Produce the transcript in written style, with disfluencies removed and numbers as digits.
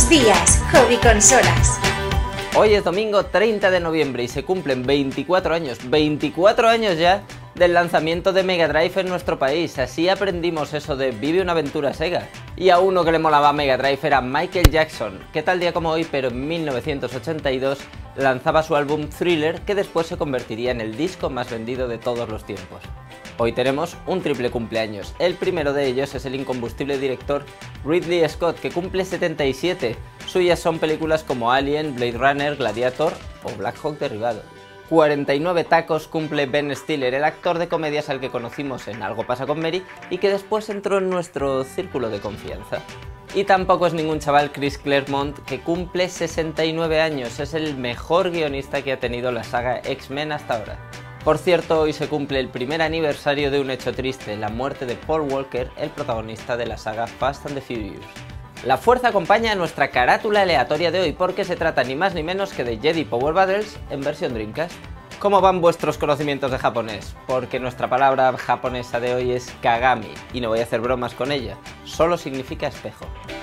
Buenos días, Hobby Consolas. Hoy es domingo 30 de noviembre y se cumplen 24 años ya del lanzamiento de Mega Drive en nuestro país. Así aprendimos eso de vive una aventura Sega. Y a uno que le molaba Mega Drive era Michael Jackson, que tal día como hoy, pero en 1982, lanzaba su álbum Thriller, que después se convertiría en el disco más vendido de todos los tiempos. Hoy tenemos un triple cumpleaños. El primero de ellos es el incombustible director Ridley Scott, que cumple 77. Suyas son películas como Alien, Blade Runner, Gladiator o Black Hawk Derribado. 49 tacos cumple Ben Stiller, el actor de comedias al que conocimos en Algo pasa con Mary y que después entró en nuestro círculo de confianza. Y tampoco es ningún chaval Chris Claremont, que cumple 69 años, es el mejor guionista que ha tenido la saga X-Men hasta ahora. Por cierto, hoy se cumple el primer aniversario de un hecho triste, la muerte de Paul Walker, el protagonista de la saga Fast and the Furious. La fuerza acompaña a nuestra carátula aleatoria de hoy porque se trata ni más ni menos que de Jedi Power Battles en versión Dreamcast. ¿Cómo van vuestros conocimientos de japonés? Porque nuestra palabra japonesa de hoy es kagami y no voy a hacer bromas con ella, solo significa espejo.